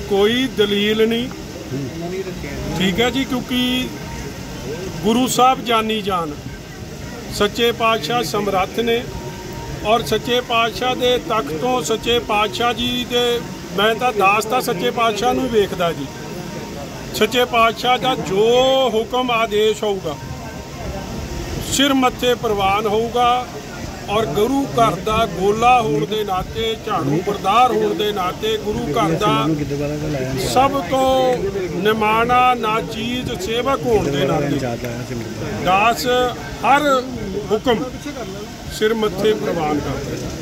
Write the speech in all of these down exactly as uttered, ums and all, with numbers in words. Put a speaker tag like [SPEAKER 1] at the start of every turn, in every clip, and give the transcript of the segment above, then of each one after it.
[SPEAKER 1] कोई दलील नहीं, ठीक है जी, क्योंकि गुरु साहब जानी जान सच्चे पातशाह समर्थ ने और सच्चे पातशाह दे तख्तों सच्चे पातशाह जी दे मैं तो दास था सच्चे पातशाह नूं वेखदा जी। सच्चे पातशाह का जो हुक्म आदेश होगा सिर मत्थे प्रवान होगा और गुरु घर का गोला होने के नाते झाड़ू बरदार होने के नाते गुरु घर का सब तो निमाना नाचीज सेवक होने के नाते दास हर हुक्म सिर मत्थे प्रवान करते हैं।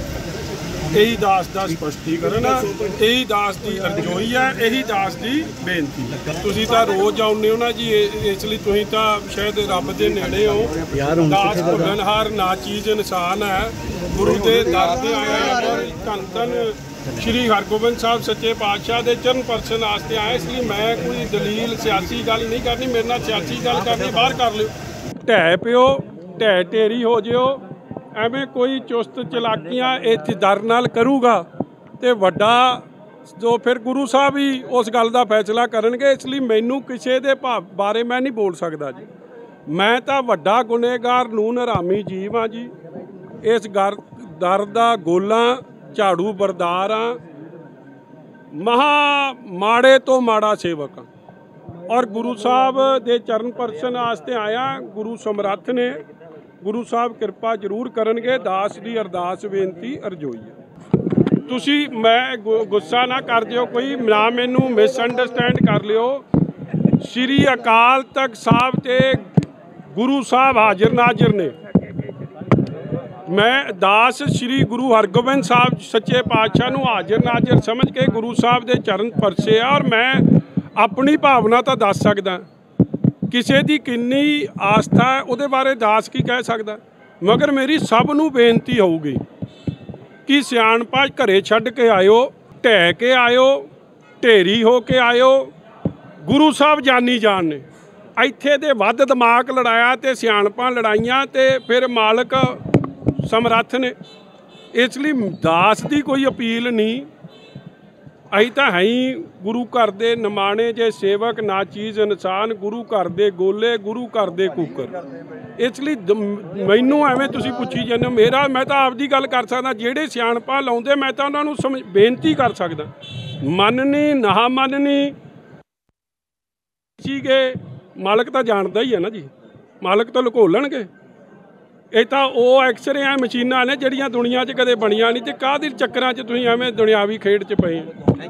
[SPEAKER 1] यही दास का स्पष्टीकरण है, यही दास की अरजोई है, यही दास की बेनती है। तुसीं तां रोज़ आउंदे हो ना जी, इसलिए तुसीं तां शायद रब दे नेड़े हो। दास भुल्लनहार ना चीज़ इंसान है, गुरु के दर ते आया और धन धन श्री हरगोबिंद साहब सच्चे पातशाह के चरण परसन वास्ते आया। इसलिए मैं कोई दलील सियासी गल नहीं करनी, मेरे नाल सियासी गल करनी बाहर कर लियो, ढह पिओ ढह ढेरी हो जिओ। ਐਵੇਂ कोई चुस्त चलाकियां इस दर नाल करूगा तो वड्डा जो फिर गुरु साहब ही उस गल का फैसला करनगे। इसलिए मैनू किसी के भाव बारे मैं नहीं बोल सकता जी। मैं तो वड्डा गुनहगार नून हरामी जीव हाँ जी। इस गर दर का गोला झाड़ू बरदार हाँ, महा माड़े तो माड़ा सेवक हाँ और गुरु साहब के चरण परसन वास्ते आया। गुरु समर्थ ने गुरु साहब किरपा जरूर करनगे। दास की अरदास बेनती अरजोई है। तुसी मैं गुस्सा ना कर दिओ, कोई ना मैनू मिसअंडरस्टैंड कर लिओ। श्री अकाल तख्त साहब ते गुरु साहब हाजिर नाजिर ने। मैं दास श्री गुरु हरगोबिंद साहब सच्चे पातशाह नूं हाजिर नाजिर समझ के गुरु साहब के चरण परसे आ और मैं अपनी भावना तो दस सकदा। किसी की किन्नी आस्था है उहदे बारे दास की कह सकदा, मगर मेरी सब नूं बेनती होगी कि सियाणपा घरे छड्ड के आयो, ढह के आयो, ढेरी हो के आयो। गुरु साहब जानी जान ने इत्थे दे वध दिमाग लड़ाया तो सियाणपा लड़ाइयां तो फिर मालक समर्थ ने। इसलिए दास की कोई अपील नहीं, अं तो है ही गुरु घर के निमाणे जे सेवक ना चीज़ इंसान, गुरु घर के गोले, गुरु घर के कुकर। इसलिए मैनू एवं तुसीं पुछी जाते हो, मेरा मैं तो आपकी गल कर सकदा। जेड़े सियाणपा लाउंदे मैं तो उन्होंने समझ बेनती कर सकदा। मननी ना मननी सीगे मालक तो जानता ही है ना जी, मालक तो लुको लणगे। ये तो वो एक्सरे है मशीनां ने जिहड़ियां दुनिया च कदे बणियां नहीं, ते काहदे चक्करां च तुसीं एवें दुनियावी खेड च पए।